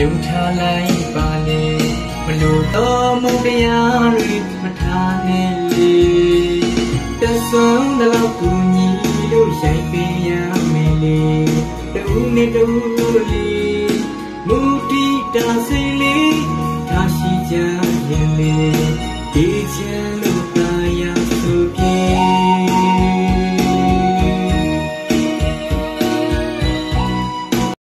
ပြုံးထားလိုက်ပါလေမလို့တော့မတရားတွေမထားနဲ့လေတဆွမ်းတော့ကူညီလို့ရိုက်ပေးရမယ်လေတူနဲ့တူလေးမူတီတာစိလေးထားရှိကြရင်လေဒီချမ်းလို့